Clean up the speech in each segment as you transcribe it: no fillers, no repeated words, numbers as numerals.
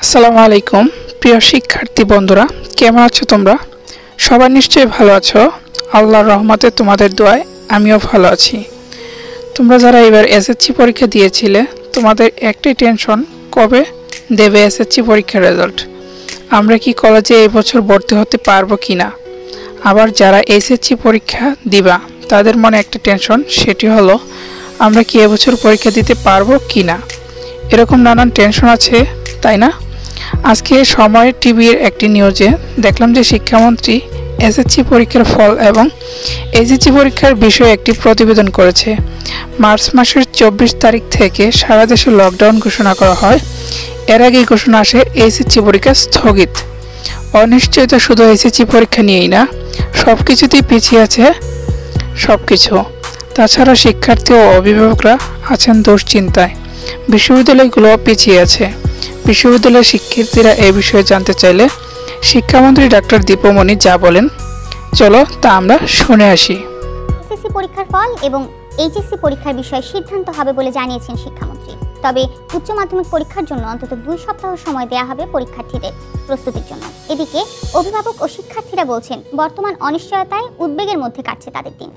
আসসালামু আলাইকুম প্রিয় শিক্ষার্থী বন্ধুরা, কেমন আছো তোমরা? সবাই নিশ্চয়ই ভালো আছো। আল্লাহর রহমতে তোমাদের দোয়ায় আমিও ভালো আছি। তোমরা যারা এবার এসএসসি পরীক্ষা দিয়েছিলে, তোমাদের একটাই টেনশন, কবে দেবে এসএসসি পরীক্ষার রেজাল্ট। আমরা কি কলেজে এই বছর ভর্তি হতে পারবো কি না? আবার যারা এসএসসি পরীক্ষা দিবা তাদের মনে একটা টেনশন, সেটি হলো আমরা কি এবছর পরীক্ষা দিতে পারবো কি না। এরকম নানান টেনশন আছে, তাই না? আজকে সময় টিভির একটি নিউজে দেখলাম যে শিক্ষামন্ত্রী এসএসসি পরীক্ষার ফল এবং এইচএসসি পরীক্ষার বিষয়ে একটি প্রতিবেদন করেছে। মার্চ মাসের 24 তারিখ থেকে সারা দেশে লকডাউন ঘোষণা করা হয়। এর আগেই ঘোষণা আসে এইচএসসি পরীক্ষা স্থগিত। অনিশ্চয়তা শুধু এইচএসসি পরীক্ষা নিয়েই না, সব কিছুতেই পিছিয়ে আছে সব কিছু। তাছাড়া শিক্ষার্থী ও অভিভাবকরা আছেন দুশ্চিন্তায়। বিশ্ববিদ্যালয়গুলো পিছিয়ে আছে। বিশ্ববিদ্যালয়ের শিক্ষার্থীরা এই বিষয়ে জানতে চাইলে শিক্ষামন্ত্রী ডক্টর দীপমণি যা বলেন, চলো তা আমরা শুনে আসি। এসএসসি পরীক্ষার ফল এবং এইচএসসি পরীক্ষার বিষয়ে সিদ্ধান্ত হবে বলে জানিয়েছেন শিক্ষামন্ত্রী। তবে উচ্চ মাধ্যমিক পরীক্ষার জন্য অন্তত 2 সপ্তাহ সময় দেওয়া হবে পরীক্ষার্থীদের প্রস্তুতির জন্য। এদিকে অভিভাবক ও শিক্ষার্থীরা বলছেন, বর্তমান অনিশ্চয়তায় উদ্বেগের মধ্যে কাটছে তাদের দিন।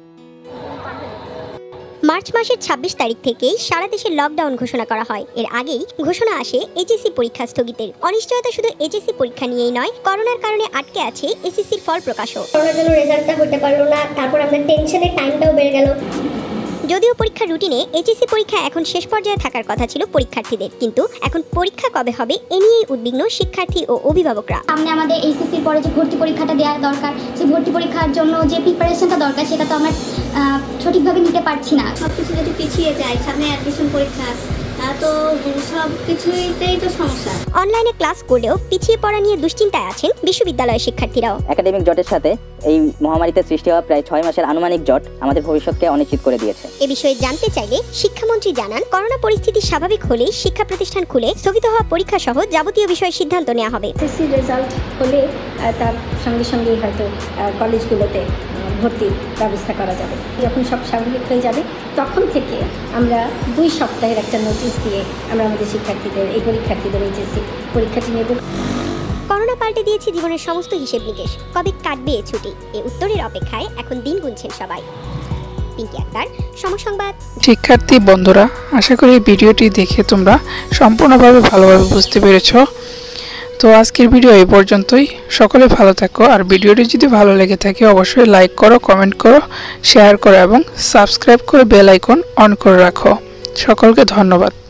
মার্চ মাসের 26 তারিখ থেকেই সারা দেশে লকডাউন ঘোষণা করা হয়। এর আগেই ঘোষণা আসে এইচএসসি পরীক্ষা স্থগিতের। অনিশ্চয়তা শুধু এইচএসসি পরীক্ষা নিয়েই নয়, করোনার কারণে আটকে আছে এসএসসির ফল প্রকাশও। করোনার জন্য রেজাল্টটা হতে পারলো না, তারপর আমাদের টেনশনের টাইমটাও বেড়ে গেল। যদিও পরীক্ষার রুটিনে এইচএসসি পরীক্ষা এখন শেষ পর্যায়ে থাকার কথা ছিল পরীক্ষার্থীদের, কিন্তু এখন পরীক্ষা কবে হবে এ নিয়েই উদ্বিগ্ন শিক্ষার্থী ও অভিভাবকরা। সামনে আমাদের এইচএসসির পরে যে ভর্তি পরীক্ষাটা দেওয়া দরকার, সেই ভর্তি পরীক্ষার জন্য যে প্রিপারেশনটা দরকার সেটা তো আমরা সঠিকভাবে নিতে পারছি না। সব কিছু যদি পিছিয়ে যায়, সামনে অ্যাডমিশন পরীক্ষা, তো সব কিছুতেই তো সমস্যা। অনলাইনে ক্লাস করলেও পিছিয়ে পড়া নিয়ে দুশ্চিন্তায় আছেন বিশ্ববিদ্যালয়ের শিক্ষার্থীরাও। একাডেমিক জটের সাথে এই মহামারীতে সৃষ্টি হওয়া প্রায় 6 মাসের আনুমানিক জট আমাদের ভবিষ্যৎকে অনিশ্চিত করে দিয়েছে। এ বিষয়ে জানতে চাইলে শিক্ষামন্ত্রী জানান, করোনা পরিস্থিতি স্বাভাবিক হলেই শিক্ষা প্রতিষ্ঠান খুলে স্থগিত হওয়া পরীক্ষা সহ যাবতীয় বিষয়ে সিদ্ধান্ত নেওয়া হবে। এসএসসি রেজাল্ট হলে তার সঙ্গে সঙ্গেই হয়তো কলেজগুলোতে ভর্তির ব্যবস্থা করা যাবে। যখন সব স্বাভাবিক হয়ে যাবে তখন থেকে আমরা 2 সপ্তাহের একটা নোটিশ দিয়ে আমরা আমাদের শিক্ষার্থীদের এইচএসসি পরীক্ষাটি নেব। করোনা পাল্টে দিয়েছে জীবনের সমস্ত হিসেব নিকেশ। কবে কাটবে এ ছুটি, এ উত্তরের অপেক্ষায় এখন দিন গুনছেন সবাই। পিঙ্কি আক্তার, সময় সংবাদ। শিক্ষার্থী বন্ধুরা, আশা করি ভিডিওটি দেখে তোমরা সম্পূর্ণভাবে ভালোভাবে বুঝতে পেরেছো। তো আজকের ভিডিও এই পর্যন্তই। সকলে ভালো থাকো, আর ভিডিওটি যদি ভালো লেগে থাকে অবশ্যই লাইক করো, কমেন্ট করো, শেয়ার করো এবং সাবস্ক্রাইব করে বেল আইকন অন করে রাখো। সকলকে ধন্যবাদ।